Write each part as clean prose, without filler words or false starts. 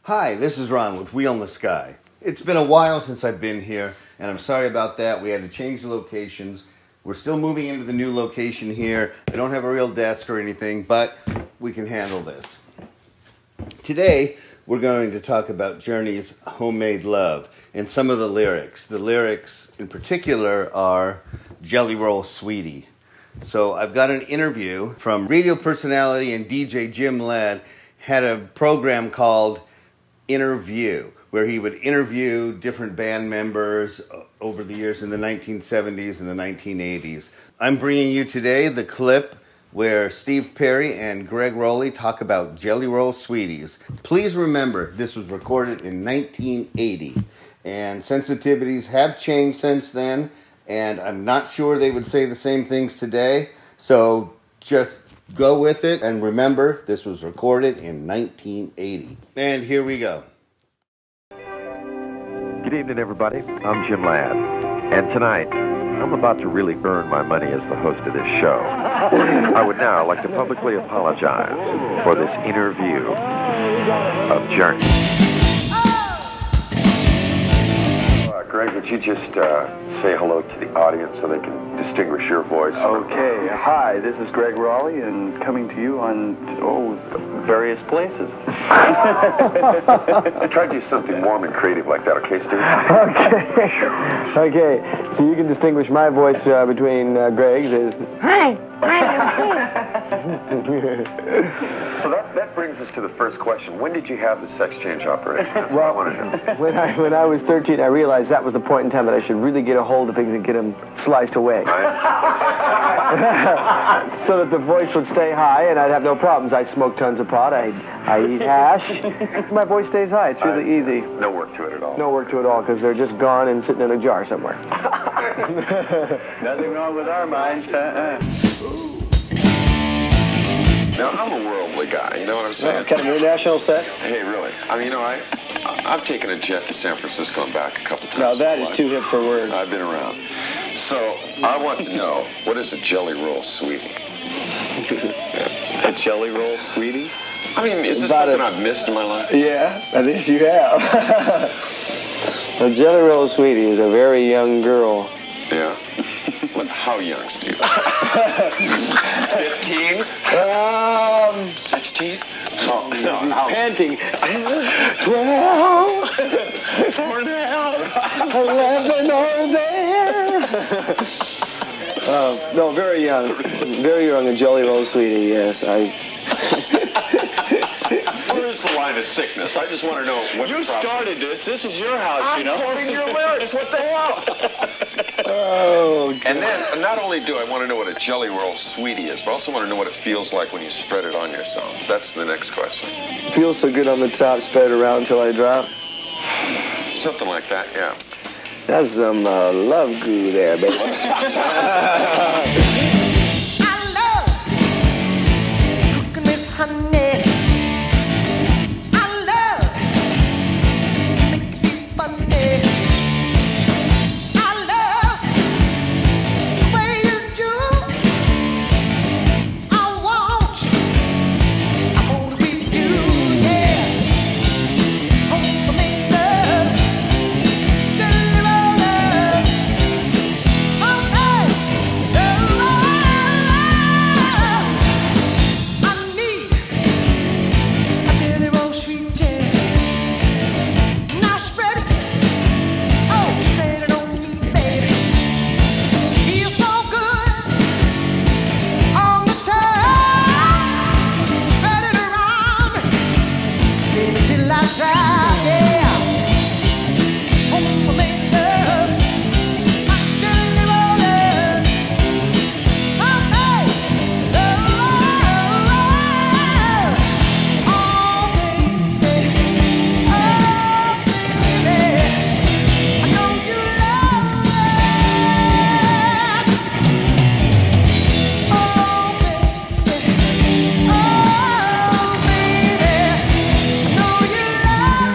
Hi, this is Ron with Wheel in the Sky. It's been a while since I've been here, and I'm sorry about that. We had to change the locations. We're still moving into the new location here. I don't have a real desk or anything, but we can handle this. Today, we're going to talk about Journey's Homemade Love and some of the lyrics. The lyrics in particular are Jelly Roll Sweetie. So I've got an interview from radio personality and DJ Jim Ladd, had a program called InnerView, where he would interview different band members over the years in the 1970s and the 1980s. I'm bringing you today the clip where Steve Perry and Gregg Rolie talk about Jelly Roll Sweeties. Please remember, this was recorded in 1980, and sensitivities have changed since then, and I'm not sure they would say the same things today, so just go with it, and remember, this was recorded in 1980. And here we go. Good evening, everybody. I'm Jim Ladd, and tonight, I'm about to really earn my money as the host of this show. I would now like to publicly apologize for this interview of Journey. Gregg, would you just say hello to the audience so they can distinguish your voice? Okay. Hi, this is Gregg Rolie, and coming to you on, various places. Try to do something warm and creative like that, okay, Steve? Okay. Okay. So you can distinguish my voice between Gregg's is... Hi. So that brings us to the first question. When did you have the sex change operation? That's well, what I want to know. when I was 13, I realized that was the point in time that I should really get a hold of things and get them sliced away. Right. So that the voice would stay high and I'd have no problems. I smoke tons of pot. I eat hash. My voice stays high. It's really easy. No work to it at all. No work to it all because they're just gone and sitting in a jar somewhere. Nothing wrong with our minds. Now, I'm a worldly guy, you know what I'm saying? Kind of international set? Hey, really. I mean, I've taken a jet to San Francisco and back a couple times. Now, that is too hip for words. I've been around. So, I want to know, what is a Jelly Roll Sweetie? A Jelly Roll Sweetie? I mean, is this something I've missed in my life? Yeah, I think you have. A Jelly Roll Sweetie is a very young girl. Yeah. How young, Steve? 15? 16? No, he's panting. 12, 11 over there. No, very young, a Jelly Roll Sweetie. Yes, Where's the line of sickness? I just want to know what you started this. This is your house, you know. I'm quoting your lyrics. What the hell? Oh, God. And then, not only do I want to know what a Jelly Roll Sweetie is, but I also want to know what it feels like when you spread it on yourself. That's the next question. Feels so good on the top, spread it around until I drop. Something like that, yeah. That's some love glue there, baby. I love cooking with honey. I love to make it funny. I love the way you do. I want you. I want to be you, yeah. Homemade love, jelly roll love. Homemade love. I need a jelly roll sweet jam. Now spread it, oh, spread it on me, baby. Feels so good on the top. Spread it around, baby, till I drop, yeah. Homemade love, my jelly roll love. Homemade love. Oh, baby, I know you love it. Oh, baby, I know you love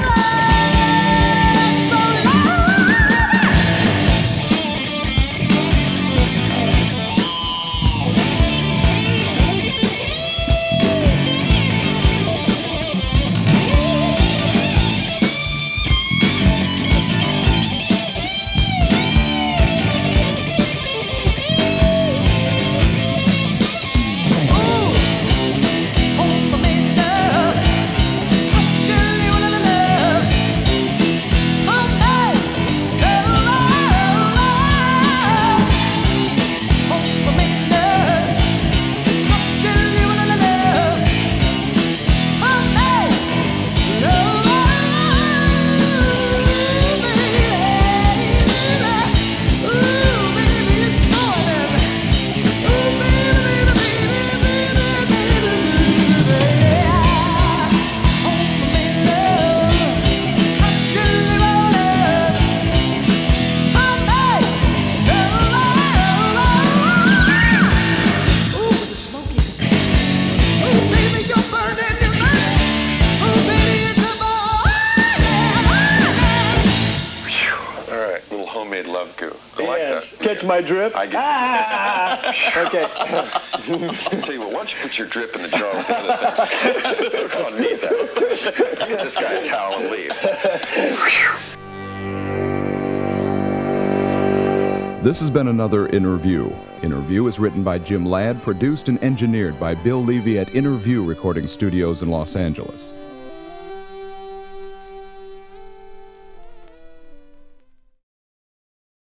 goo. I like that. Catch my drip? I get Okay. I'll tell you what, why don't you put your drip in the jar with the other things? We're going to need that. Get this guy a towel and leave. This has been another InnerView. InnerView is written by Jim Ladd, produced and engineered by Bill Levy at InnerView Recording Studios in Los Angeles.